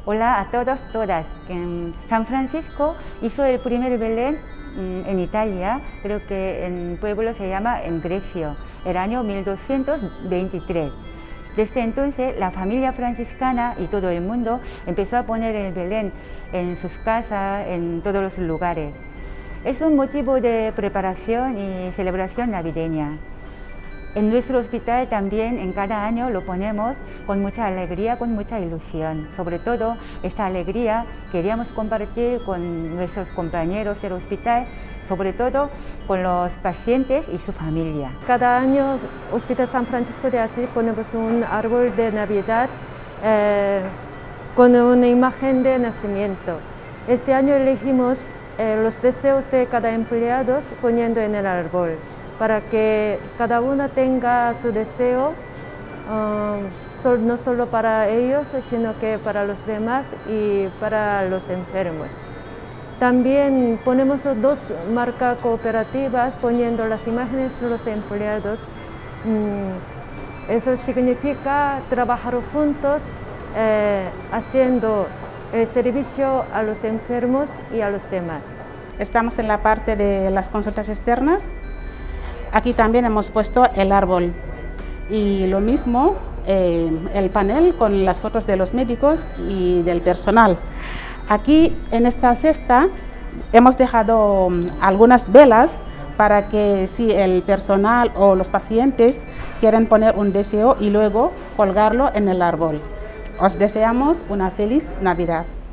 Hola a todos, todas. San Francisco hizo el primer Belén en Italia, creo que en el pueblo se llama en Grecia, el año 1223. Desde entonces la familia franciscana y todo el mundo empezó a poner el Belén en sus casas, en todos los lugares. Es un motivo de preparación y celebración navideña. En nuestro hospital también en cada año lo ponemos con mucha alegría, con mucha ilusión. Sobre todo esta alegría queríamos compartir con nuestros compañeros del hospital, sobre todo con los pacientes y su familia. Cada año Hospital San Francisco de Asís ponemos un árbol de Navidad con una imagen de nacimiento. Este año elegimos los deseos de cada empleado poniendo en el árbol, para que cada uno tenga su deseo, no solo para ellos, sino que para los demás y para los enfermos. También ponemos dos marcas cooperativas poniendo las imágenes de los empleados. Eso significa trabajar juntos, haciendo el servicio a los enfermos y a los demás. Estamos en la parte de las consultas externas. Aquí también hemos puesto el árbol y lo mismo el panel con las fotos de los médicos y del personal. Aquí en esta cesta hemos dejado algunas velas para que si el personal o los pacientes quieren poner un deseo y luego colgarlo en el árbol. Os deseamos una feliz Navidad.